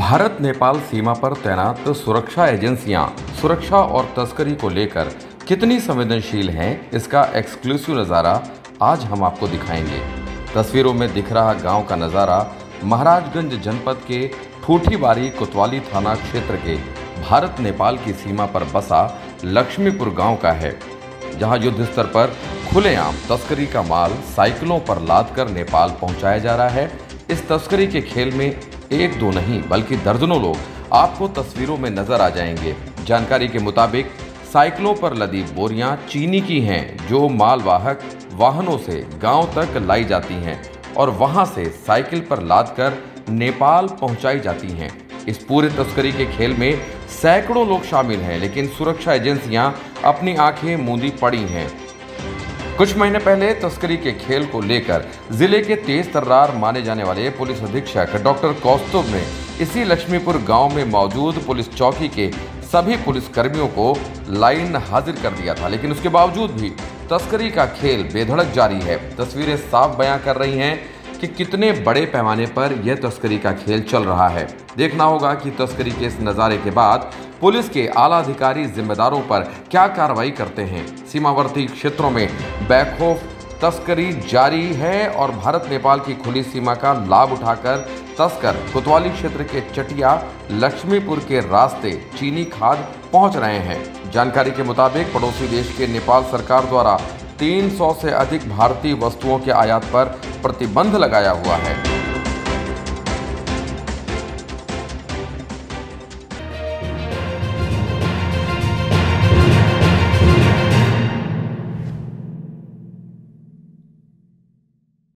भारत नेपाल सीमा पर तैनात सुरक्षा एजेंसियां सुरक्षा और तस्करी को लेकर कितनी संवेदनशील हैं, इसका एक्सक्लूसिव नज़ारा आज हम आपको दिखाएंगे। तस्वीरों में दिख रहा गांव का नज़ारा महाराजगंज जनपद के ठूठीबारी कोतवाली थाना क्षेत्र के भारत नेपाल की सीमा पर बसा लक्ष्मीपुर गांव का है, जहां युद्ध स्तर पर खुलेआम तस्करी का माल साइकिलों पर लादकर नेपाल पहुंचाया जा रहा है। इस तस्करी के खेल में एक दो नहीं बल्कि दर्जनों लोग आपको तस्वीरों में नजर आ जाएंगे। जानकारी के मुताबिक साइकिलों पर लदी बोरियां चीनी की हैं, जो मालवाहक वाहनों से गांव तक लाई जाती हैं और वहां से साइकिल पर लादकर नेपाल पहुंचाई जाती हैं। इस पूरे तस्करी के खेल में सैकड़ों लोग शामिल हैं, लेकिन सुरक्षा एजेंसियां अपनी आंखें मूंदी पड़ी हैं। कुछ महीने पहले तस्करी के खेल को लेकर जिले के तेज तर्रार माने जाने वाले पुलिस अधीक्षक डॉक्टर कौस्तुभ ने इसी लक्ष्मीपुर गांव में मौजूद पुलिस चौकी के सभी पुलिस कर्मियों को लाइन हाजिर कर दिया था, लेकिन उसके बावजूद भी तस्करी का खेल बेधड़क जारी है। तस्वीरें साफ बयां कर रही हैं कि कितने बड़े पैमाने पर यह तस्करी का खेल चल रहा है। देखना होगा कि तस्करी के इस नज़ारे के बाद पुलिस के आला अधिकारी जिम्मेदारों पर क्या कार्रवाई करते हैं। सीमावर्ती क्षेत्रों में बेखौफ तस्करी जारी है और भारत नेपाल की खुली सीमा का लाभ उठाकर तस्कर कोतवाली क्षेत्र के चटिया लक्ष्मीपुर के रास्ते चीनी खाद पहुंच रहे हैं। जानकारी के मुताबिक पड़ोसी देश के नेपाल सरकार द्वारा 300 से अधिक भारतीय वस्तुओं के आयात पर प्रतिबंध लगाया हुआ है।